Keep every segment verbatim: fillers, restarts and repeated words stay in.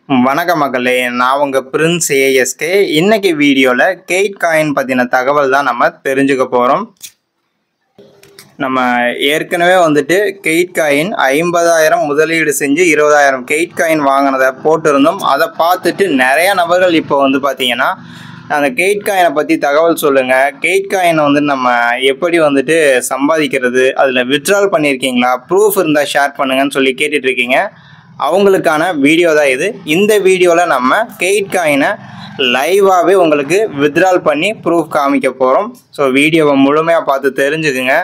வணக்கம் மக்களே, நான் உங்க பிரின்ஸ் ஏஎஸ்கே. இன்னைக்கு வீடியோல கெயிட் காயின் பத்தின தகவல் தான் நம்ம தெரிஞ்சுக்க போறோம். நம்ம ஏற்கனவே வந்துட்டு கெயிட் காயின் ஐம்பதாயிரம் முதலீடு செஞ்சு இருபதாயிரம் கெயிட் காயின் வாங்கினதை போட்டிருந்தோம். அதை பார்த்துட்டு நிறைய நபர்கள் இப்போ வந்து பார்த்தீங்கன்னா அந்த கெயிட் காயினை பற்றி தகவல் சொல்லுங்கள், கெயிட் காயினை வந்து நம்ம எப்படி வந்துட்டு சம்பாதிக்கிறது, அதில் வித்ட்ரால் பண்ணியிருக்கீங்களா, ப்ரூஃப் இருந்தால் ஷேர் பண்ணுங்கன்னு சொல்லி கேட்டுட்ருக்கீங்க. அவங்களுக்கான வீடியோ தான் இது. இந்த வீடியோவில் நம்ம கெயிட் காயினை லைவாகவே உங்களுக்கு வித்ட்ரால் பண்ணி ப்ரூஃப் காமிக்க போகிறோம். ஸோ வீடியோவை முழுமையாக பார்த்து தெரிஞ்சுக்குங்க.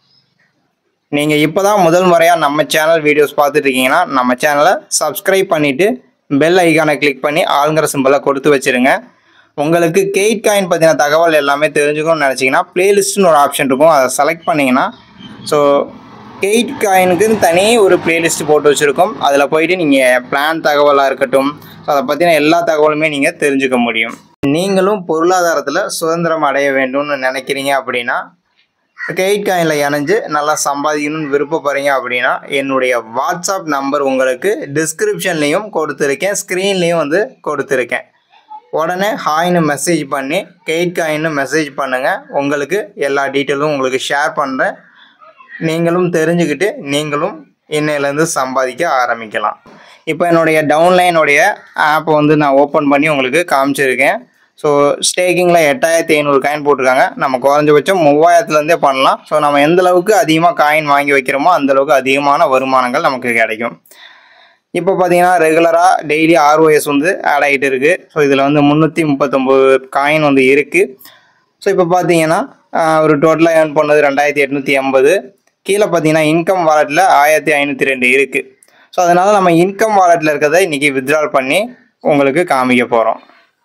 நீங்கள் இப்போ தான் முதல் முறையாக நம்ம சேனல் வீடியோஸ் பார்த்துட்ருக்கீங்கன்னா நம்ம சேனலை சப்ஸ்கிரைப் பண்ணிவிட்டு பெல் ஐக்கானை கிளிக் பண்ணி ஆளுங்கிற சிம்பிளை கொடுத்து வச்சுருங்க. உங்களுக்கு கெயிட் காயின் பற்றின தகவல் எல்லாமே தெரிஞ்சுக்கணும்னு நினச்சிங்கன்னா ப்ளேலிஸ்ட்னு ஒரு ஆப்ஷன் இருக்கும், அதை செலக்ட் பண்ணிங்கன்னா ஸோ கெயிட் காயினுக்குன்னு தனி ஒரு பிளேலிஸ்ட் போட்டு வச்சுருக்கோம். அதில் போயிட்டு நீங்கள் பிளான் தகவலாக இருக்கட்டும், ஸோ அதை பற்றின எல்லா தகவலுமே நீங்கள் தெரிஞ்சுக்க முடியும். நீங்களும் பொருளாதாரத்தில் சுதந்திரம் அடைய வேண்டும்னு நினைக்கிறீங்க அப்படின்னா, கெயிட் காயினில் இணைஞ்சு நல்லா சம்பாதிக்கணும்னு விருப்பப்படுறீங்க அப்படின்னா என்னுடைய வாட்ஸ்அப் நம்பர் உங்களுக்கு டிஸ்கிரிப்ஷன்லேயும் கொடுத்துருக்கேன், ஸ்க்ரீன்லேயும் வந்து கொடுத்துருக்கேன். உடனே ஹாய்னு மெசேஜ் பண்ணி கெயிட் காயின்னு மெசேஜ் பண்ணுங்கள். உங்களுக்கு எல்லா டீட்டெயிலும் உங்களுக்கு ஷேர் பண்ணுறேன். நீங்களும் தெரிஞ்சுக்கிட்டு நீங்களும் இன்னையிலேருந்து சம்பாதிக்க ஆரம்பிக்கலாம். இப்போ என்னுடைய டவுன்லைனுடைய ஆப்பை வந்து நான் ஓப்பன் பண்ணி உங்களுக்கு காமிச்சிருக்கேன். ஸோ ஸ்டேக்கிங்கில் எட்டாயிரத்தி ஐநூறு காயின் போட்டிருக்காங்க. நம்ம குறைஞ்சபட்சம் மூவாயிரத்துலேருந்தே பண்ணலாம். ஸோ நம்ம எந்தளவுக்கு அதிகமாக காயின் வாங்கி வைக்கிறோமோ அந்தளவுக்கு அதிகமான வருமானங்கள் நமக்கு கிடைக்கும். இப்போ பார்த்தீங்கன்னா ரெகுலராக டெய்லி ஆர்ஓஎஸ் வந்து ஆட் ஆகிட்டு இருக்குது. ஸோ இதில் வந்து முந்நூற்றி முப்பத்தொம்போது காயின் வந்து இருக்குது. ஸோ இப்போ பார்த்தீங்கன்னா ஒரு டோட்டலாக ஏர்ன் பண்ணது ரெண்டாயிரத்தி எட்நூற்றி எண்பது. கீழே பார்த்தீங்கன்னா இன்கம் வாலெட்டில் ஆயிரத்தி ஐநூற்றி ரெண்டு இருக்குது. ஸோ அதனால் நம்ம இன்கம் வாலெட்டில் இருக்கிறத இன்றைக்கி வித்ட்ரால் பண்ணி உங்களுக்கு காமிக்க போகிறோம்.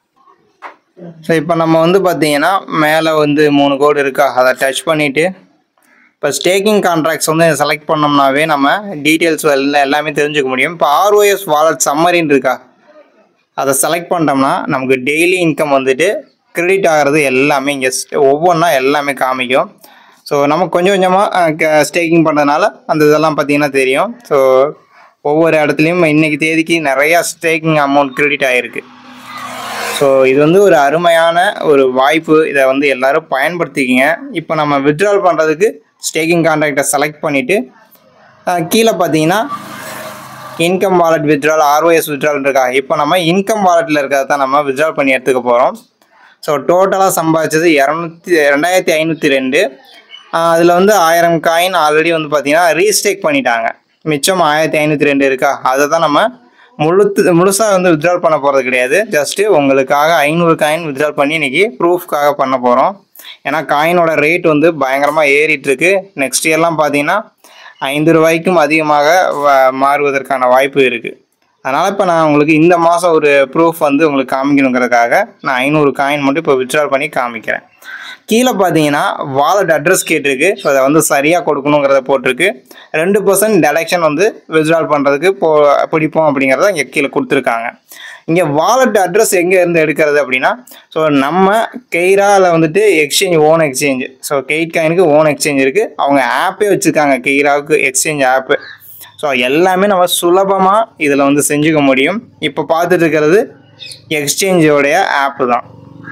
ஸோ இப்போ நம்ம வந்து பார்த்தீங்கன்னா மேலே வந்து மூணு கோடு இருக்கா, அதை டச் பண்ணிவிட்டு இப்போ ஸ்டேக்கிங் கான்ட்ராக்ட்ஸ் வந்து செலக்ட் பண்ணோம்னாவே நம்ம டீட்டெயில்ஸ் எல்லாம் எல்லாமே தெரிஞ்சுக்க முடியும். இப்போ ஆர்ஓஎஸ் வாலெட் சம்மரின்னு இருக்கா, அதை செலக்ட் பண்ணிட்டோம்னா நமக்கு டெய்லி இன்கம் வந்துட்டு கிரெடிட் ஆகிறது எல்லாமே இங்கே ஒவ்வொன்றா எல்லாமே காமிக்கும். ஸோ நம்ம கொஞ்சம் கொஞ்சமாக ஸ்டேக்கிங் பண்ணுறதுனால அந்த இதெல்லாம் பார்த்திங்கன்னா தெரியும். ஸோ ஒவ்வொரு இடத்துலையும் இன்றைக்கி தேதிக்கு நிறையா ஸ்டேக்கிங் அமௌண்ட் கிரெடிட் ஆகிருக்கு. ஸோ இது வந்து ஒரு அருமையான ஒரு வாய்ப்பு, இதை வந்து எல்லோரும் பயன்படுத்திக்கிங்க. இப்போ நம்ம வித்ட்ரால் பண்ணுறதுக்கு ஸ்டேக்கிங் கான்ட்ராக்டை செலக்ட் பண்ணிவிட்டு கீழே பார்த்தீங்கன்னா income wallet withdrawal ROS withdrawal இருக்கா, இப்போ நம்ம இன்கம் வாலெட்டில் இருக்கிறத தான் நம்ம வித்ட்ரால் பண்ணி எடுத்துக்க போகிறோம். ஸோ டோட்டலாக சம்பாதிச்சது இரநூத்தி ரெண்டாயிரத்தி ஐநூற்றி ரெண்டு. அதில் வந்து ஆயிரம் காயின் ஆல்ரெடி வந்து பார்த்திங்கன்னா ரீஸ்டேக் பண்ணிட்டாங்க. மிச்சம் ஆயிரத்தி ஐநூற்றி ரெண்டு இருக்கா, அதை தான் நம்ம முழுத்து முழுசாக வந்து வித்ட்ரால் பண்ண போகிறது கிடையாது. ஜஸ்ட்டு உங்களுக்காக ஐநூறு காயின் வித்ட்ரால் பண்ணி இன்றைக்கி ப்ரூஃப்காக பண்ண போகிறோம். ஏன்னா காயினோட ரேட் வந்து பயங்கரமாக ஏறிட்டுருக்கு. நெக்ஸ்ட் இயர்லாம் பார்த்தீங்கன்னா ஐந்து ரூபாய்க்கும் அதிகமாக மாறுவதற்கான வாய்ப்பு இருக்குது. அதனால் இப்போ நான் உங்களுக்கு இந்த மாதம் ஒரு ப்ரூஃப் வந்து உங்களுக்கு காமிக்கணுங்கிறதுக்காக நான் ஐநூறு காயின் மட்டும் இப்போ வித்ட்ரால் பண்ணி காமிக்கிறேன். கீழே பார்த்தீங்கன்னா வாலெட் அட்ரஸ் கேட்டிருக்கு. ஸோ அதை வந்து சரியாக கொடுக்கணுங்கிறத போட்டிருக்கு. ரெண்டு பர்சன்ட் டெடக்ஷன் வந்து வித்ட்ரால் பண்ணுறதுக்கு போ பிடிப்போம் அப்படிங்கிறத இங்கே கீழே கொடுத்துருக்காங்க. இங்கே வாலெட் அட்ரஸ் எங்கே இருந்து எடுக்கிறது அப்படின்னா, ஸோ நம்ம கெய்ராவில் வந்துட்டு எக்ஸ்சேஞ்ச் ஓன் எக்ஸ்சேஞ்சு, ஸோ கெயிட் காயினுக்கு ஓன் எக்ஸ்சேஞ்ச் இருக்குது. அவங்க ஆப்பே வச்சுருக்காங்க, கெய்ராவுக்கு எக்ஸ்சேஞ்ச் ஆப்பு. ஸோ எல்லாமே நம்ம சுலபமாக இதில் வந்து செஞ்சுக்க முடியும். இப்போ பார்த்துட்டு இருக்கிறது எக்ஸ்சேஞ்சோடைய ஆப்பு தான்.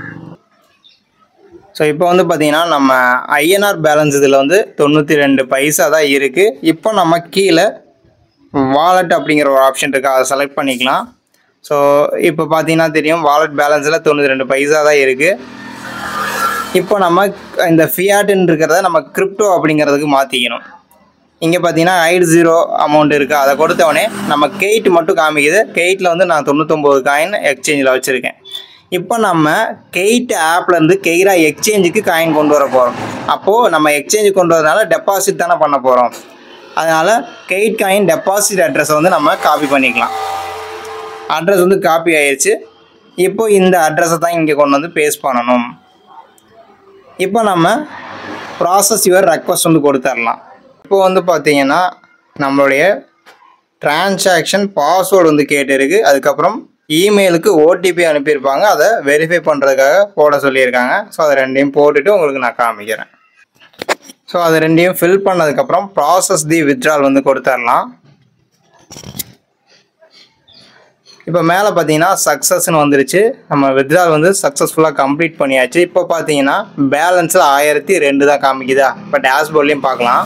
ஸோ இப்போ வந்து பார்த்திங்கன்னா நம்ம ஐஎன்ஆர் பேலன்ஸ் இதில் வந்து தொண்ணூற்றி ரெண்டு பைசா தான் இருக்குது. இப்போ நம்ம கீழே வாலெட் அப்படிங்கிற ஒரு ஆப்ஷன் இருக்குது, அதை செலக்ட் பண்ணிக்கலாம். ஸோ இப்போ பார்த்தீங்கன்னா தெரியும் வாலெட் பேலன்ஸில் தொண்ணூற்றி ரெண்டு பைசா தான் இருக்குது. இப்போ நம்ம இந்த ஃபியாட்டுன்னு இருக்கிறத நம்ம கிரிப்டோ அப்படிங்கிறதுக்கு மாற்றிக்கணும். இங்கே பார்த்தீங்கன்னா ஐடு ஜீரோ அமௌண்ட் இருக்குது, அதை கொடுத்தவொடனே நம்ம கெயிட் மட்டும் காமிக்குது. கெயிட்டில் வந்து நான் தொண்ணூத்தொம்பது காயின் எக்ஸ்சேஞ்சில் வச்சுருக்கேன். இப்போ நம்ம கெயிட் ஆப்லேருந்து கெய்ரா எக்ஸ்சேஞ்சுக்கு காயின் கொண்டு வர போகிறோம். அப்போது நம்ம எக்ஸ்சேஞ்சு கொண்டு வரதுனால டெபாசிட் தானே பண்ண போகிறோம். அதனால் கெயிட் காயின் டெபாசிட் அட்ரஸை வந்து நம்ம காப்பி பண்ணிக்கலாம். அட்ரஸ் வந்து காப்பி ஆயிடுச்சு. இப்போ இந்த அட்ரஸை தான் இங்கே கொண்டு வந்து பேஸ்ட் பண்ணணும். இப்போ நம்ம ப்ராசஸ் யுவர் ரெக்வஸ்ட் வந்து கொடுத்துடலாம். இப்போ வந்து பார்த்தீங்கன்னா நம்மளுடைய டிரான்சாக்ஷன் பாஸ்வேர்டு வந்து கேட்டிருக்கு. அதுக்கப்புறம் இமெயிலுக்கு ஓடிபி அனுப்பியிருப்பாங்க, அதை வெரிஃபை பண்ணுறதுக்காக போட சொல்லியிருக்காங்க. ஸோ அதை ரெண்டையும் போட்டுட்டு உங்களுக்கு நான் காமிக்கிறேன். ஸோ அதை ரெண்டையும் ஃபில் பண்ணதுக்கப்புறம் ப்ராசஸ் தி வித்ட்ரால் வந்து கொடுத்துடலாம். இப்போ மேலே பார்த்தீங்கன்னா சக்ஸஸ்ன்னு வந்துருச்சு. நம்ம வித்ட்ரால் வந்து சக்ஸஸ்ஃபுல்லாக கம்ப்ளீட் பண்ணியாச்சு. இப்போ பார்த்தீங்கன்னா பேலன்ஸில் ஆயிரத்தி ரெண்டு தான் காமிக்குதா. இப்போ டேஷ்போர்ட்லேயும் பார்க்கலாம்.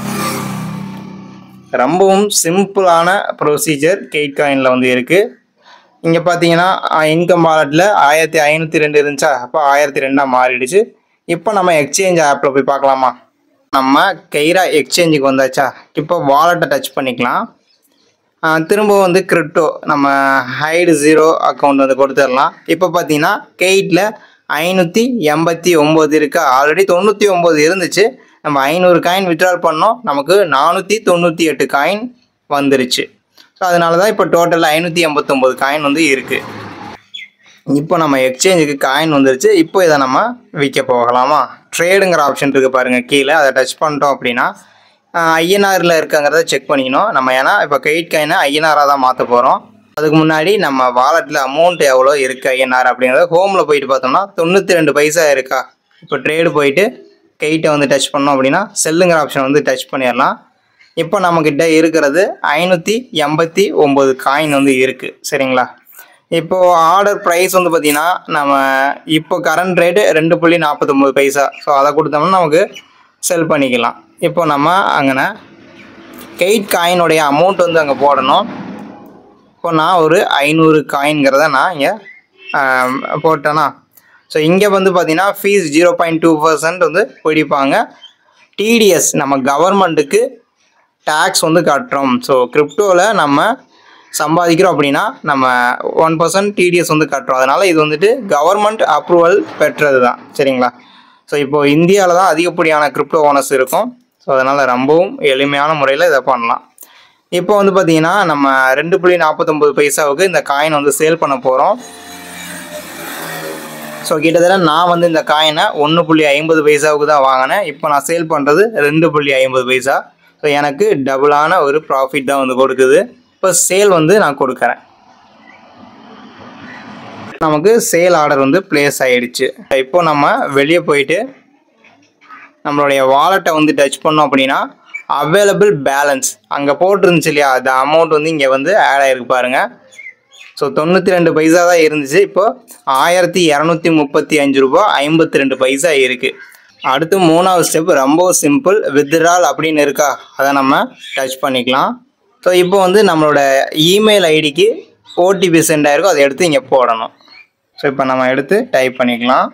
ரொம்பவும் சிம்பிளான ப்ரொசீஜர் கெய்ட் காயினில் வந்து இருக்குது. இங்கே பார்த்தீங்கன்னா இன்கம் வாலெட்டில் ஆயிரத்தி ஐநூற்றி ரெண்டு இருந்துச்சா, அப்போ ஆயிரத்தி ரெண்டாக மாறிடுச்சு. இப்போ நம்ம எக்ஸ்சேஞ்ச் ஆப்பில் போய் பார்க்கலாமா. நம்ம கெய்ரா எக்ஸ்சேஞ்சுக்கு வந்தாச்சா. இப்போ வாலெட்டை டச் பண்ணிக்கலாம். திரும்ப வந்து கிரிப்டோ நம்ம ஹைடு ஜீரோ அக்கௌண்ட் வந்து கொடுத்துடலாம். இப்போ பார்த்தீங்கன்னா கெய்ட்டில் ஐநூற்றி எண்பத்தி ஒம்பது இருக்கா. ஆல்ரெடி தொண்ணூற்றி ஒம்பது இருந்துச்சு. நம்ம ஐநூறு காயின் வித்ட்ரால் பண்ணோம், நமக்கு நானூற்றி தொண்ணூற்றி எட்டு காயின் வந்துருச்சு. ஸோ அதனால தான் இப்போ டோட்டல் ஐநூற்றி எண்பத்தொம்போது காயின் வந்து இருக்குது. இப்போ நம்ம எக்ஸ்சேஞ்சுக்கு காயின் வந்துருச்சு. இப்போ இதை நம்ம விற்க போகலாமா. ட்ரேடுங்கிற ஆப்ஷன் இருக்குது பாருங்கள் கீழே. அதை டச் பண்ணிட்டோம் அப்படின்னா ஐஎன்ஆரில் இருக்காங்கிறத செக் பண்ணிக்கணும் நம்ம. ஏன்னா இப்போ கெய்ட் காயினை ஐஎன்ஆராக தான் மாற்ற போகிறோம். அதுக்கு முன்னாடி நம்ம வாலெட்டில் அமௌண்ட் எவ்வளோ இருக்குது ஐஎன்ஆர் அப்படிங்கிறத ஹோமில் போயிட்டு பார்த்தோம்னா தொண்ணூற்றி ரெண்டு பைசா இருக்கா. இப்போ ட்ரேடு போயிட்டு கெய்ட்டை வந்து டச் பண்ணோம் அப்படின்னா செல்லுங்கிற ஆப்ஷன் வந்து டச் பண்ணிடலாம். இப்போ நம்மக்கிட்ட இருக்கிறது ஐநூற்றி எண்பத்தி ஒம்பது காயின் வந்து இருக்குது. சரிங்களா. இப்போது ஆர்டர் ப்ரைஸ் வந்து பார்த்திங்கன்னா நம்ம இப்போ கரண்ட் ரேட்டு ரெண்டு புள்ளி நாற்பத்தொம்பது பைசா. ஸோ அதை கொடுத்தோம்னா நமக்கு செல் பண்ணிக்கலாம். இப்போ நம்ம அங்கே கெய்ட் காயினுடைய அமௌண்ட் வந்து அங்கே போடணும். இப்போ நான் ஒரு ஐநூறு காயின்கிறத நான் இங்கே போட்டேன்னா, ஸோ இங்கே வந்து பார்த்திங்கன்னா fees zero point two percent வந்து பிடிப்பாங்க. டிடிஎஸ் நம்ம கவர்மெண்ட்டுக்கு டேக்ஸ் வந்து கட்டுறோம். ஸோ கிரிப்டோவில் நம்ம சம்பாதிக்கிறோம் அப்படின்னா நம்ம ஒன் பர்சன்ட் டிடிஎஸ் வந்து கட்டுறோம். அதனால் இது வந்துட்டு கவர்மெண்ட் அப்ரூவல் பெற்றது தான். சரிங்களா. ஸோ இப்போது இந்தியாவில் தான் அதிகப்படியான கிரிப்டோ ஓனர்ஸ் இருக்கும். ஸோ அதனால் ரொம்பவும் எளிமையான முறையில் இதை பண்ணலாம். இப்போ வந்து பார்த்திங்கன்னா நம்ம ரெண்டு புள்ளி நாற்பத்தொம்பது பைசாவுக்கு இந்த காயின் வந்து சேல் பண்ண போகிறோம். ஸோ கிட்டத்தட்ட நான் வந்து இந்த காயினை ஒன்று புள்ளி ஐம்பது பைசாவுக்கு தான் வாங்கினேன். இப்போ நான் சேல் பண்ணுறது ரெண்டு புள்ளி ஐம்பது பைசா. ஸோ எனக்கு டபுளான ஒரு ப்ராஃபிட் தான் வந்து கொடுக்குது. இப்போ சேல் வந்து நான் கொடுக்குறேன். நமக்கு சேல் ஆர்டர் வந்து பிளேஸ் ஆகிடுச்சு. இப்போ நம்ம வெளியே போயிட்டு நம்மளுடைய வாலெட்டை வந்து டச் பண்ணோம் அப்படின்னா அவைலபிள் பேலன்ஸ் அங்கே போட்டிருந்துச்சு இல்லையா, அந்த அமௌண்ட் வந்து இங்கே வந்து ஆட் ஆகிருக்கு பாருங்கள். ஸோ தொண்ணூற்றி ரெண்டு பைசா தான் இருந்துச்சு. இப்போது ஆயிரத்தி இரநூத்தி முப்பத்தி அஞ்சு ரூபா ஐம்பத்தி ரெண்டு பைசா இருக்குது. அடுத்து மூணாவது ஸ்டெப் ரொம்ப சிம்பிள். வித்ட்ரால் அப்படின்னு இருக்கா, அதை நம்ம டச் பண்ணிக்கலாம். ஸோ இப்போ வந்து நம்மளோட இமெயில் ஐடிக்கு ஓடிபி சென்ட் ஆகிருக்கும், அதை எடுத்து இங்கே போடணும். ஸோ இப்போ நம்ம எடுத்து டைப் பண்ணிக்கலாம்.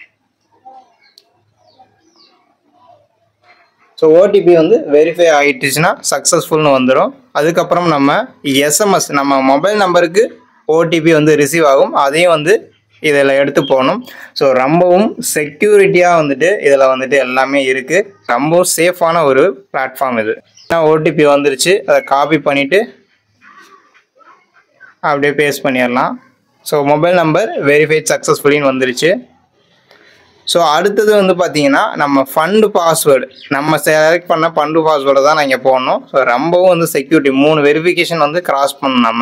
ஸோ ஓடிபி வந்து வெரிஃபை ஆகிட்டுச்சுன்னா சக்ஸஸ்ஃபுல்னு வந்துடும். அதுக்கப்புறம் நம்ம எஸ்எம்எஸ் நம்ம மொபைல் நம்பருக்கு ஓடிபி வந்து ரிசீவ் ஆகும், அதையும் வந்து இதில் எடுத்து போகணும். ஸோ ரொம்பவும் செக்யூரிட்டியாக வந்துட்டு இதில் வந்துட்டு எல்லாமே இருக்குது. ரொம்பவும் சேஃபான ஒரு பிளாட்ஃபார்ம் இது. ஓடிபி வந்துருச்சு, அதை காப்பி பண்ணிவிட்டு அப்படியே பேஸ்ட் பண்ணிடலாம். ஸோ மொபைல் நம்பர் வெரிஃபைட் சக்ஸஸ்ஃபுல்லின்னு வந்துருச்சு. ஸோ அடுத்தது வந்து பார்த்திங்கன்னா நம்ம ஃபண்டு பாஸ்வேர்டு நம்ம செலக்ட் பண்ண ஃபண்டு பாஸ்வேர்டை தான் நான் இங்கே போடணும். ஸோ ரொம்பவும் வந்து செக்யூரிட்டி மூணு வெரிஃபிகேஷன் வந்து கிராஸ் பண்ணணும் நம்ம.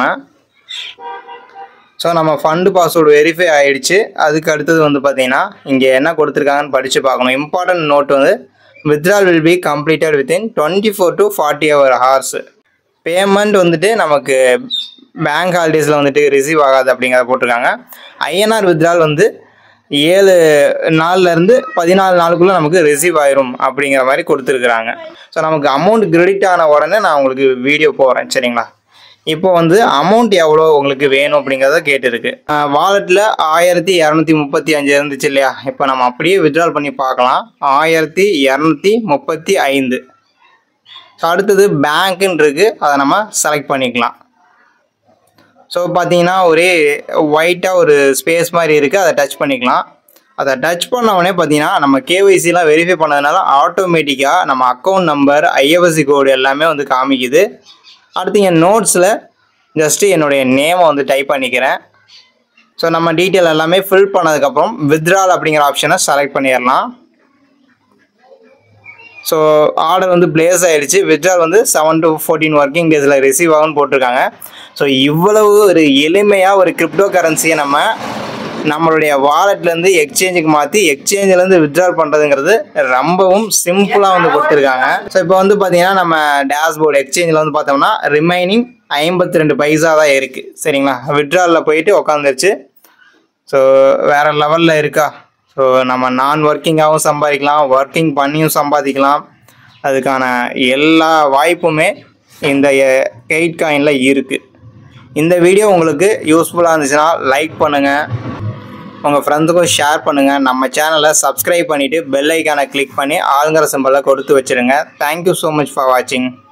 ஸோ நம்ம ஃபண்டு பாஸ்வேர்டு வெரிஃபை ஆகிடுச்சு. அதுக்கு அடுத்தது வந்து பார்த்திங்கன்னா இங்கே என்ன கொடுத்துருக்காங்கன்னு படித்து பார்க்கணும். இம்பார்ட்டன்ட் நோட் வந்து withdrawal will be completed within twenty four to forty hour hours. Payment வந்துட்டு நமக்கு பேங்க் ஹாலிடேஸில் வந்துட்டு ரிசீவ் ஆகாது அப்படிங்கிறத போட்டிருக்காங்க. ஐஎன்ஆர் வித்ட்ரால் வந்து ஏழு நாள்லேருந்து பதினாலு நாளுக்குள்ளே நமக்கு ரிசீவ் ஆயிரும் அப்படிங்கிற மாதிரி கொடுத்துருக்குறாங்க. ஸோ நமக்கு அமௌண்ட் கிரெடிட் ஆன உடனே நான் உங்களுக்கு வீடியோ போகிறேன். சரிங்களா. இப்போ வந்து அமௌண்ட் எவ்வளோ உங்களுக்கு வேணும் அப்படிங்கிறத கேட்டுருக்கு. வாலெட்டில் ஆயிரத்தி இரநூத்தி முப்பத்தி அஞ்சு இருந்துச்சு இல்லையா, இப்போ நம்ம அப்படியே வித்ட்ரால் பண்ணி பார்க்கலாம். ஆயிரத்தி இரநூத்தி முப்பத்தி ஐந்து. ஸோ அடுத்தது பேங்க்குன்னு இருக்குது, அதை நம்ம செலக்ட் பண்ணிக்கலாம். ஸோ பார்த்தீங்கன்னா ஒரே ஒயிட்டாக ஒரு ஸ்பேஸ் மாதிரி இருக்குது, அதை டச் பண்ணிக்கலாம். அதை டச் பண்ணவொடனே பார்த்தீங்கன்னா நம்ம கேஒய்சிலாம் வெரிஃபை பண்ணதுனால ஆட்டோமேட்டிக்காக நம்ம அக்கௌண்ட் நம்பர் ஐஎஃப்எஸ்சி கோடு எல்லாமே வந்து காமிக்குது. அடுத்து என் நோட்ஸில் ஜஸ்ட்டு என்னுடைய நேமை வந்து டைப் பண்ணிக்கிறேன். ஸோ நம்ம டீட்டெயில் எல்லாமே ஃபில் பண்ணதுக்கப்புறம் வித்ட்ரால் அப்படிங்கிற ஆப்ஷனை செலக்ட் பண்ணிடலாம். ஸோ ஆர்டர் வந்து பிளேஸ் ஆகிடுச்சு. வித்ட்ரால் வந்து செவன் டு ஃபோர்டீன் ஒர்க்கிங் டேஸில் ரிசீவ் ஆகும்னு போட்டிருக்காங்க. ஸோ இவ்வளவு ஒரு எளிமையாக ஒரு கிரிப்டோ கரன்சியை நம்ம நம்மளுடைய வாலெட்லேருந்து எக்ஸ்சேஞ்சுக்கு மாற்றி எக்ஸ்சேஞ்சிலேருந்து வித்ட்ரால் பண்ணுறதுங்கிறது ரொம்பவும் சிம்பிளாக வந்து கொடுத்துருக்காங்க. ஸோ இப்போ வந்து பார்த்தீங்கன்னா நம்ம டேஷ்போர்டு எக்ஸ்சேஞ்சில் வந்து பார்த்தோம்னா ரிமைனிங் ஐம்பத்தி ரெண்டு பைசா தான் இருக்குது. சரிங்களா, விட்ராலில் போயிட்டு உக்காந்துருச்சு. ஸோ வேறு லெவலில் இருக்கா. ஸோ நம்ம நான் ஒர்க்கிங்காகவும் சம்பாதிக்கலாம், ஒர்க்கிங் பண்ணியும் சம்பாதிக்கலாம். அதுக்கான எல்லா வாய்ப்புமே இந்த கெய்ட் காயினில் இருக்குது. இந்த வீடியோ உங்களுக்கு யூஸ்ஃபுல்லாக இருந்துச்சுன்னா லைக் பண்ணுங்கள், உங்கள் ஃப்ரெண்ட்ஸுக்கும் ஷேர் பண்ணுங்கள். நம்ம சேனலை சப்ஸ்கிரைப் பண்ணிவிட்டு பெல் ஐக்கானை கிளிக் பண்ணி ஆளுங்கிற சிம்பலை கொடுத்து வச்சுருங்க. தேங்க்யூ ஸோ மச் ஃபார் வாட்சிங்.